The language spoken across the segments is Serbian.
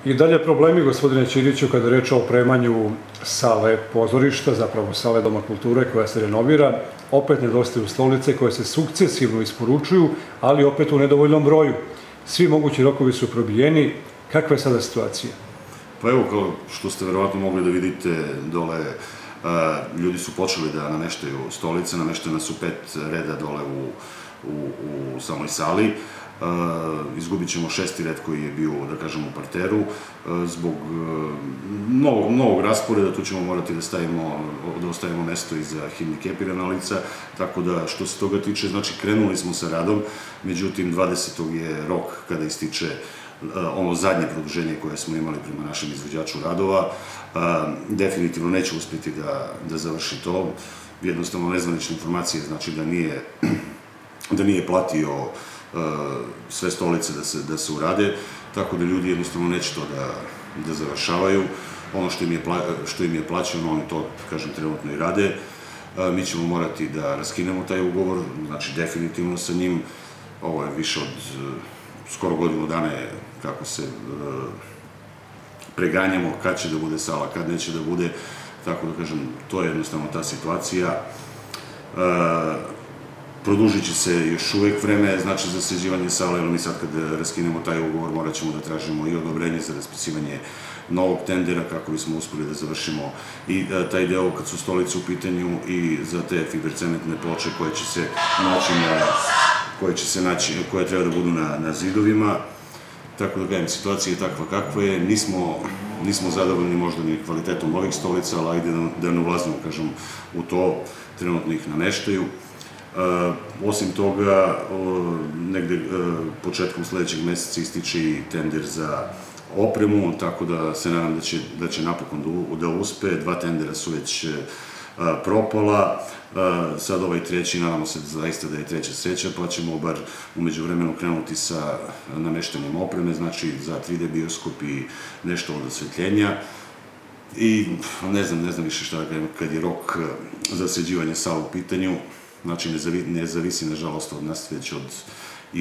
I dalje problemi, gospodine Ćiriću, kada je reč o opremanju sale pozorišta, zapravo sale Doma kulture koja se renovira, opet nedostaju stolice koje se sukcesivno isporučuju, ali opet u nedovoljnom broju. Svi mogući rokovi su probijeni. Kakva je sada situacija? Pa evo, kao što ste verovatno mogli da vidite dole, ljudi su počeli da nameštaju stolice, nameštene su 5 reda dole u samoj sali. Izgubit ćemo 6. red koji je bio, da kažem, u parteru. Zbog novog rasporeda tu ćemo morati da ostavimo mesto i za hendikepirana lica, tako da što se toga tiče, znači krenuli smo sa radom, međutim 20. je rok kada ističe ono zadnje produženje koje smo imali prema našem izvođaču radova. Definitivno neće uspjeti da završi to. Jednostavno nezvanične informacije, znači da nije platio sve stolice da se urade, tako da ljudi jednostavno neće to da završavaju. Ono što im je plaćeno, oni to, kažem, trenutno i rade. Mi ćemo morati da raskinemo taj ugovor, znači definitivno sa njim. Ovo je više od skoro godinu dana kako se preganjamo kad će da bude sala, kad neće da bude, tako da kažem, to je jednostavno ta situacija. Produžit će se još uvek vreme, znači za sređivanje sale, jer mi sad kad raskinemo taj ugovor morat ćemo da tražimo i odobrenje za raspisivanje novog tendera kako bismo uspeli da završimo i taj deo kad su stolice u pitanju i za te fibercementne ploče koje treba da budu na zidovima. Tako da kažem, situacija je takva kakva je, nismo zadovoljni možda ni kvalitetom ovih stolica, ali ajde da ne ulazimo, kažem, u to, trenutno ih nameštaju. Osim toga, negde početkom sledećeg meseca ističe i tender za opremu, tako da se nadam da će napokon da uspe. 2 tendera su već propala, sad ovaj treći, nadamo se zaista da je treća sreća, pa ćemo bar umeđu vremenu krenuti sa nameštanjem opreme, znači za 3D bioskop i nešto od osvetljenja. I ne znam više šta da kažem, kad je rok za sređivanje sala u pitanju, znači ne zavisi nažalost od nas, već od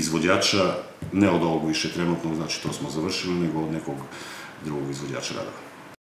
izvođača, ne od ovog više trenutnog, znači to smo završili, nego od nekog drugog izvođača radova.